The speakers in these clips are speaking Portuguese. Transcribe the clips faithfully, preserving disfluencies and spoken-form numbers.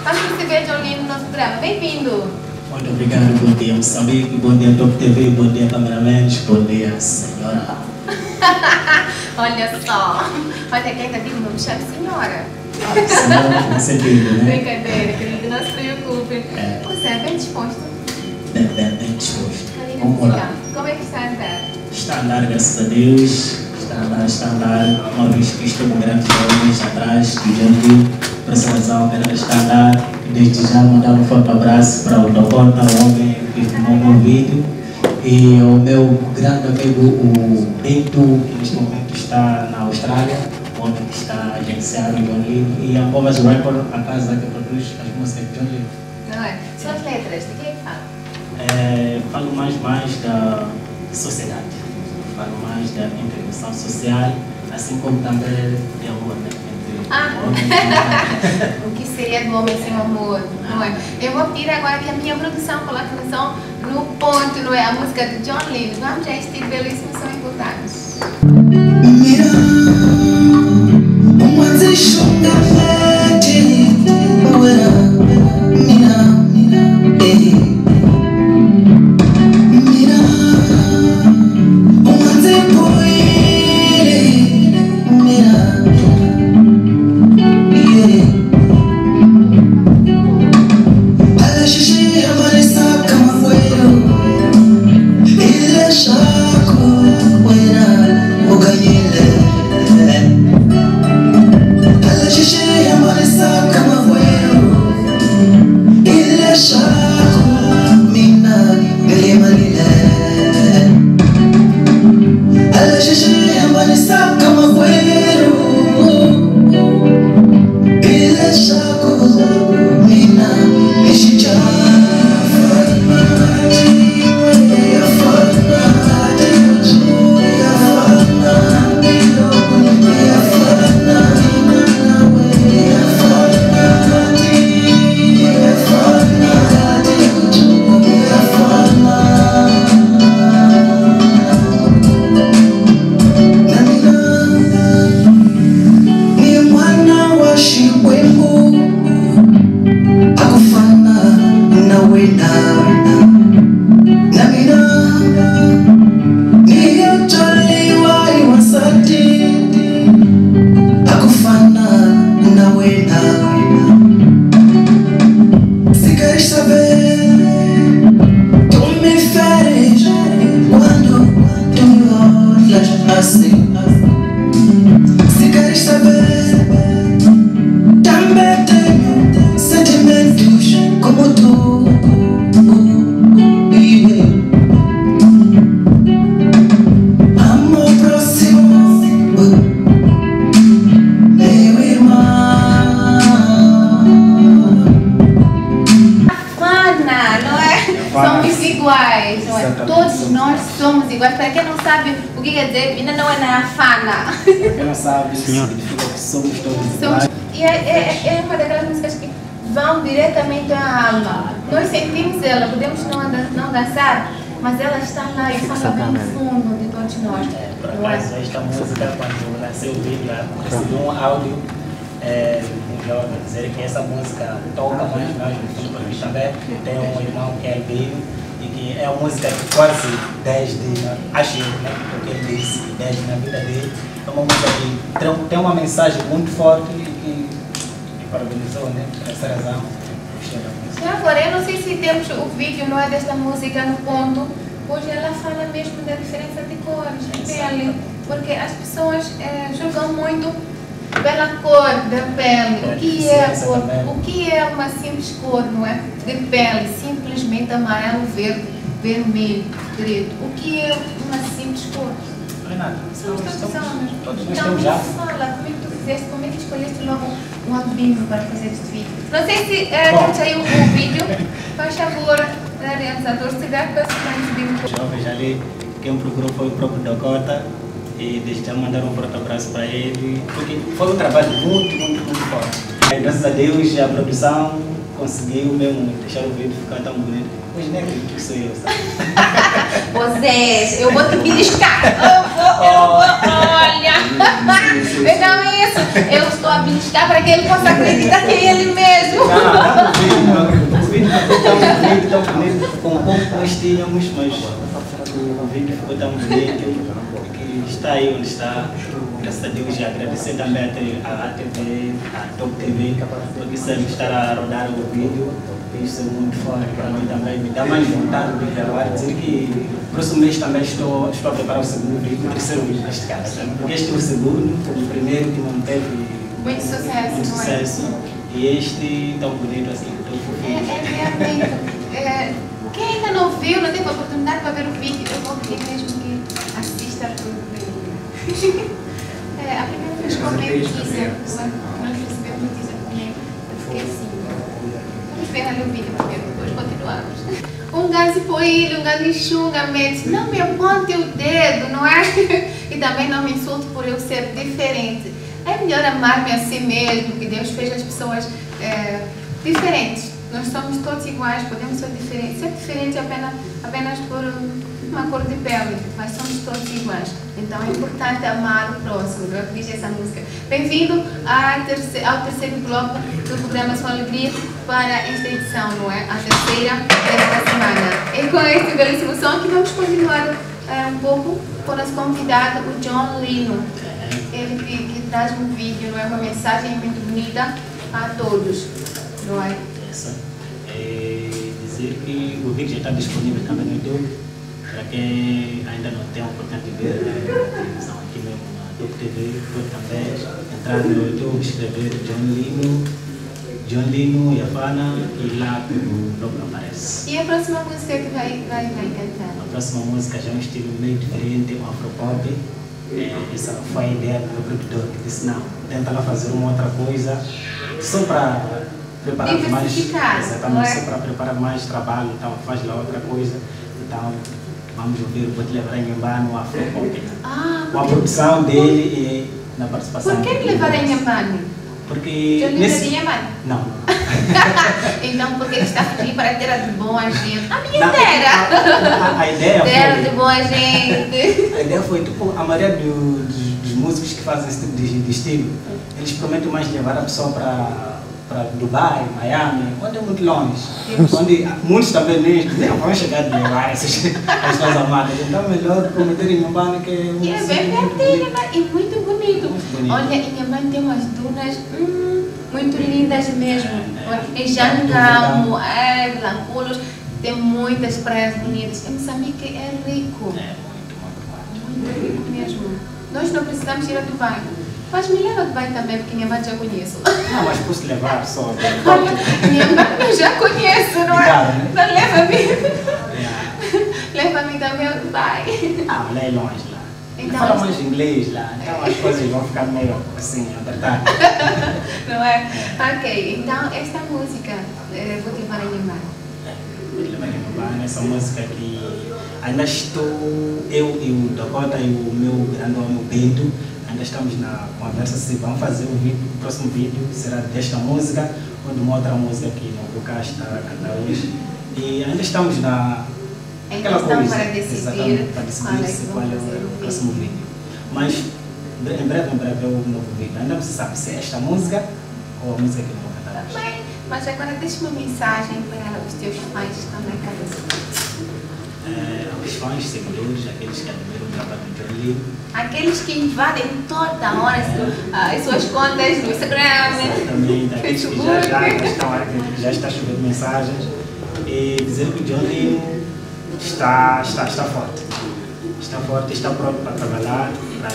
Vamos receber John Lee no nosso programa. Bem-vindo! Muito obrigado, bom dia Moçambique, bom dia Top T V, bom dia cameramans, bom dia senhora. Olha só, olha quem está vindo, não me chame senhora. Senhora, com sentido, né? Brincadeira, querido, não se preocupe. É. Você é bem disposto? Bem, bem, bem disposto. Carina Vamos musical. lá. Como é que está a andar? Está a andar, graças a Deus. Está a andar, está a andar. Uma vez que estou com grandes jovens atrás, que já vi personalização, ela está a andar. Desde já mandar um forte abraço para o Dakota, o homem que filmou o meu vídeo. E o meu grande amigo, o Bento, que neste momento está na Austrália, o homem que está a agenciar o John Lee. E a Povas Record, a casa que produz as músicas de John Lee. Não é? São as letras, de quem é que fala? É, falo mais, mais da sociedade, falo mais da integração social, assim como também de amor, né? Entre Ah. o homem e O que seria do homem sem amor, não é? Eu vou pedir agora que a minha produção coloque a canção no ponto, não é? A música de John Lee. Vamos a este belíssimo som importantes. Mira, uma deixonga verde, mira, mira, eh. Mira, uma depois, mira, yeah. A xixi amaressa como fuero, ele chaco, fuera, o ganhele. A xixi amaressa como fuero, ele chaco, mina, ele malile. A xixi amaressa como fuero, ele chaco, mina, ele chaco. Iguais, não é? Todos nós somos iguais. Para quem não sabe o que quer dizer, ainda não é na afana. Para quem não sabe, significa que somos todos iguais. E é, é, é uma daquelas músicas que vão diretamente à alma. Nós sentimos ela, podemos não, não dançar, mas ela está lá e fala bem no fundo de todos nós. É, por acaso, esta música, quando lancei o vídeo, recebi um áudio é, de um jovem dizer que essa música toca mais nós no fundo, porque também tem um irmão que é albino. E que é uma música que quase desde, acho eu, né, porque ele disse, desde na vida dele, é uma música que tem uma mensagem muito forte e que me parabenizou, né, por essa razão. Agora, eu não sei se temos o vídeo, não é, desta música no ponto, hoje ela fala mesmo da diferença de cores, de pele, porque as pessoas é, julgam muito pela cor da pele. O que é a cor? O que é uma simples cor, não é? De pele, simplesmente amarelo, verde, vermelho, preto. O que é uma simples cor? Não é nada. São traduções. Todos nós Então, temos já. fala, como é que tu fizeste, como é que escolheste logo um albino para fazer este vídeo? Não sei se é, quando saiu o vídeo, faz favor, realizador, se tiver para se jovens ali, quem procurou foi o próprio Dakota. E desde já mandar um forte abraço para ele, porque foi um trabalho muito, muito, muito forte. E, graças a Deus, a produção conseguiu mesmo deixar o vídeo ficar tão bonito. Hoje nem acredito que sou eu, sabe? Você, eu vou te beliscar. Eu vou, eu vou, olha. Então é isso. Eu estou a beliscar para que ele possa acreditar que é ele mesmo. Não, não, tão bonito, tão bonito, com um pouco que nós tínhamos, mas o vídeo ficou tão bonito que está aí onde está. Graças a Deus, e agradecer também à T V, à Top T V, porque sempre estar a rodar o vídeo, isso é muito forte para mim também, me dá mais vontade de gravar, dizer que próximo mês também estou, estou a preparar o segundo vídeo, o terceiro vídeo neste caso, porque este é o segundo, o primeiro que não teve muito sucesso, muito sucesso e este tão bonito assim, estou feliz. É, é realmente, é, quem ainda não viu, não teve a oportunidade para ver o vídeo, eu vou pedir mesmo que assista tudo o vídeo. É, a primeira vez que eu vi notícia, nós recebemos notícia comigo, eu fiquei assim, vamos ver ali o vídeo primeiro, depois continuamos. Um gajo poilho, um gajo chunga, me não me aponte o dedo, não é? E também não me insulte por eu ser diferente. É melhor amar-me a si mesmo, que Deus fez as pessoas é, diferentes. Nós somos todos iguais, podemos ser diferentes. Ser diferente apenas, apenas por uma cor de pele, mas somos todos iguais. Então é importante amar o próximo, não é? Diz essa música. Bem-vindo terceiro, ao terceiro bloco do programa Sua Alegria para esta edição, não é? A terceira desta semana. E com este belíssimo som que vamos continuar é, um pouco com o nosso convidado, o John Lino. Ele que, que traz um vídeo, não é? Uma mensagem muito bonita a todos, não é? Essa. É dizer que o vídeo já está disponível também no YouTube, para quem ainda não tem a oportunidade de ver na televisão aqui mesmo na Top T V, pode também entrar no YouTube, escrever John Lino, John Lino, Yafana e lá o logo aparece. E a próxima música que vai, vai, vai cantar? A próxima música já é um estilo meio diferente, um afropop. É, essa foi a ideia do produtor que disse não, tenta lá fazer uma outra coisa só para preparar mais, exatamente, é? Só para preparar mais trabalho, então faz lá outra coisa, então vamos ouvir o Vou Te Levar em Nhambane no Afropop. Ah, com a produção dele e na participação. Por que me levar em Nhambane? Porque já nesse... de Nhambane? Não. Então porque ele está aqui para ter a de boa gente. A minha não, terra! A, a, a ideia terra foi... de boa gente. A ideia foi, tipo, a maioria do, dos, dos músicos que fazem esse tipo de, de estilo, eles prometem mais levar a pessoa para para Dubai, Miami, onde é muito longe. Onde muitos também nem, nem vão chegar de levar essas pessoas amadas. Então é melhor prometer em Nhambane que é muito. E é bem pertinho, né? E muito bonito. Muito bonito. Olha, em Nhambane tem umas dunas hum, muito lindas mesmo. É, é. Em Jangamo, é, Vilanculos, tem muitas praias bonitas. Em Moçambique é rico. É muito, muito, muito rico mesmo. Nós não precisamos ir a Dubai. Mas me leva a Dubai também, porque Nhambane já conheço. Não, mas posso levar só. Nhambane eu já conheço, não é? Claro, né? Então leva-me. Yeah. Leva-me também ao Dubai. Ah, lá é longe lá. Então, fala mais inglês lá, então as coisas vão ficar meio assim, apertadas. Não é? é? Ok, então esta música, eh, Vou Te Levar em Nhambane. Vou Te Levar em Nhambane, essa música que ainda estou, eu e o Dakota e o meu grande homem, o Bento, ainda estamos na conversa se vamos fazer o, vídeo, o próximo vídeo será desta música ou de uma outra música que não vou cá estar a cantar hoje. E ainda estamos na aquela coisa para decidir, para decidir se qual é o próximo vídeo. Mas em breve, em breve é o novo vídeo. Ainda não se sabe se é esta música ou a música que eu vou cantar hoje. Bem, mas agora deixa uma mensagem para os teus fãs que estão na casa. É, aos fãs, seguidores, aqueles que admiram o trabalho do John Lino. Aqueles que invadem toda hora é. as suas contas no Instagram, exatamente, aqueles que já, já, estão, que já estão chovendo mensagens e dizer que o John Lino está, está, está forte. Está forte, está pronto para trabalhar, para,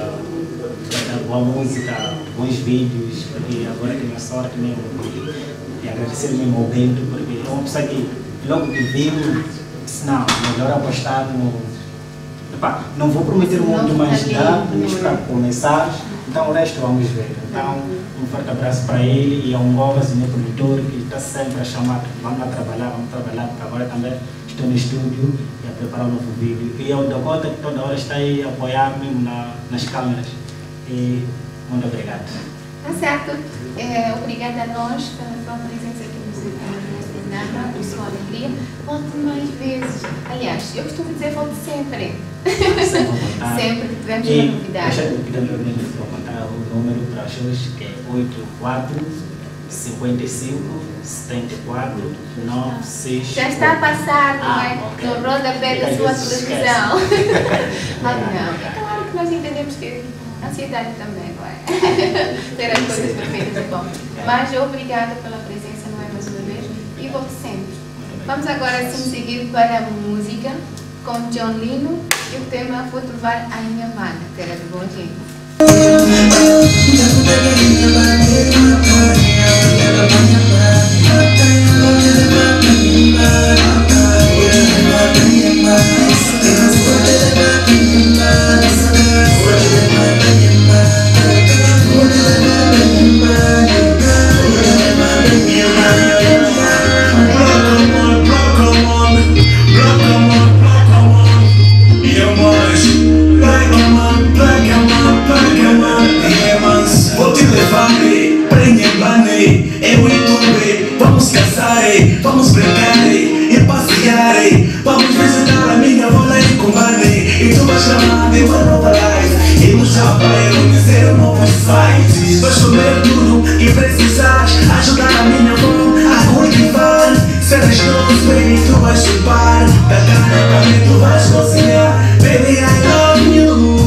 para dar boa música, bons vídeos, porque agora tenho a sorte mesmo de agradecer mesmo ao Bento, porque é uma pessoa que logo que viu, disse não, melhor apostar no. Epá, não vou prometer muito, mas dá-nos para começar, então o resto vamos ver. Então, um forte abraço para ele e ao Ngovas, o meu produtor, que está sempre a chamar, vamos lá trabalhar, vamos trabalhar, porque agora também estou no estúdio e a preparar um novo vídeo. E ao Dakota, que toda hora está aí a apoiar-me na, nas câmeras. E muito obrigado. Tá certo. É, obrigada a nós pela sua presença aqui no programa, por sua alegria. Volte mais vezes. Aliás, eu costumo dizer volte sempre. Sempre, sempre que tivermos uma novidade. Eu vou contar o número para as pessoas, que é oito quatro cinquenta e cinco, setenta e quatro, nove seis. Já está a passar, não é? Ah, okay. No rodapé da sua televisão. Ah, não. É claro que nós entendemos que a ansiedade também, não é? Ter as coisas perfeitas é bom. Mas obrigada pela presença, não é? Mais uma vez. E volte sempre. Vamos agora sim seguir para a música com John Lino e o tema Vou Trovar a Minha Mana, Terra de Bom Jeito. Vamos brincar e passear, vamos visitar a minha avó lá em Cumbane. E tu vais chamar de uma nova life e mostrar para eu conhecer um novo site. Vais comer tudo que precisares, ajudar a minha avó a cultivar. Cenas novas, baby, tu vais chupar. Da cana pra mim tu vais cozinhar. Baby, I love you.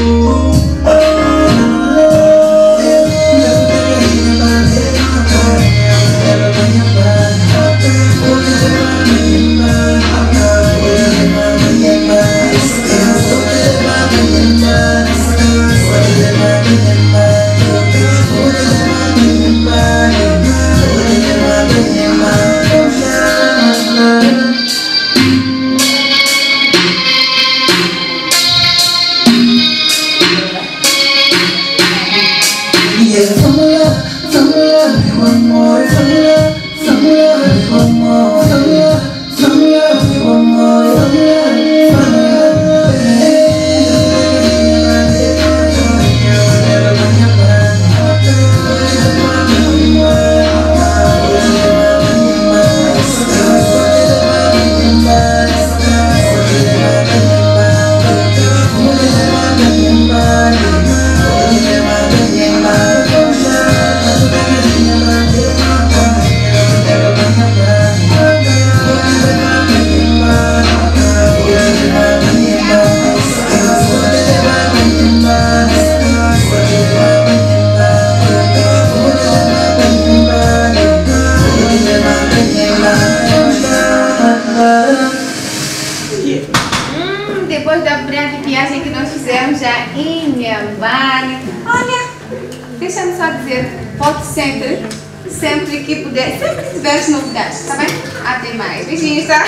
Depois da breve viagem que nós fizemos já em Inhambane, olha, deixa-me só dizer, volte sempre, sempre que puder, sempre que tiveres novidades, tá bem? Até mais, beijinhos, tá?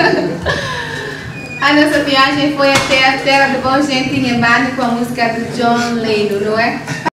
A nossa viagem foi até a terra do Bom Jeito em Inhambane com a música do John Lino, não é?